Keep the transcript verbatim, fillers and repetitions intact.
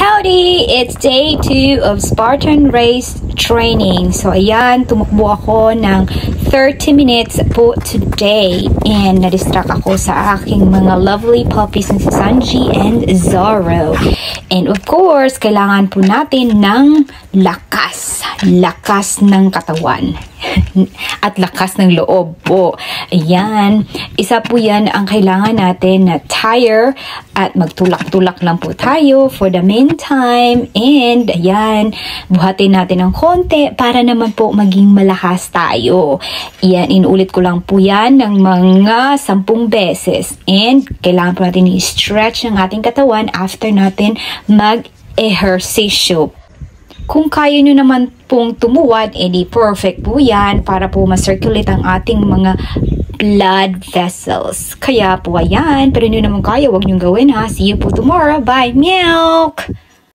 Howdy! It's day two of Spartan race training. So ayan, tumakbo ako ng thirty minutes po today. And na-distract ako sa aking mga lovely puppies na si Sanji and Zoro. And of course, kailangan po natin ng lakas. Lakas ng katawan. At lakas ng loob po. Ayan. Isa po yan ang kailangan natin na tire. At magtulak-tulak lang po tayo for the meantime. And ayan, buhatin natin ng konti para naman po maging malakas tayo. Ayan, inuulit ko lang po yan ng mga sampung beses. And kailangan po natin i-stretch ang ating katawan after natin mag-ehersisyo. Kung kaya nyo naman pong tumuwad, edi perfect po yan para po ma-circulate ang ating mga blood vessels. Kaya po ayan, pero nyo naman kaya, huwag nyo gawin ha. See you po tomorrow. Bye, milk!